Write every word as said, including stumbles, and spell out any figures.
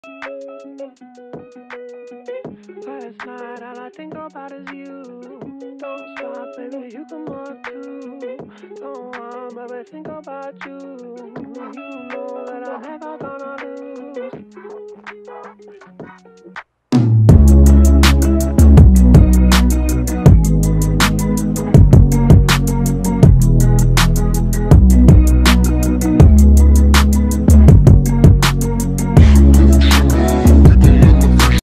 Last night, all I think about is you. Don't stop, baby, you come up too. Don't want, baby, think about you. You know that I'm never gonna lose.